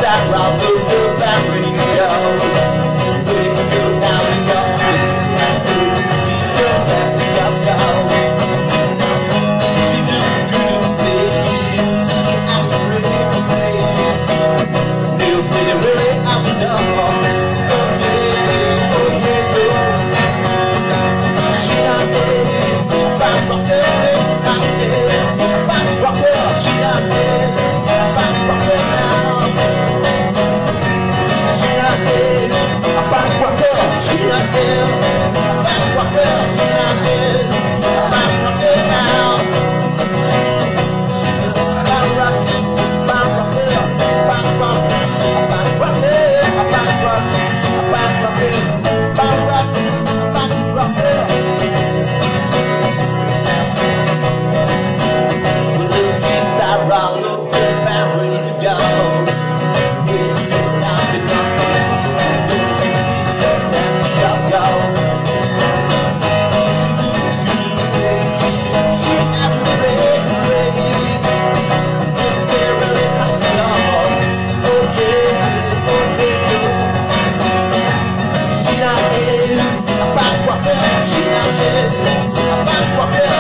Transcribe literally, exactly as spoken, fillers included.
inside, round the world, I'm ready to go. Ready to go now and go. These girls have to go, go. She just couldn't say, she acts really crazy. Neil City really out the door. Oh yeah, oh yeah, oh. She not is back rocker, back is back rocker. She not is back rocker now. She not is a back rocker. She not is back rocker. She not is back rocker now. She's a back rocker, back rocker, back rocker, a back rocker, a back rocker, a back rocker, back rocker, a back rocker. Look inside, round, look up, I'm ready to go. Ready to go now, to go. Time to go, go. She just couldn't say, she acted really crazy. Didn't say really how to go. Oh yeah, oh yeah. She not is a back rocker. She not is a back rocker.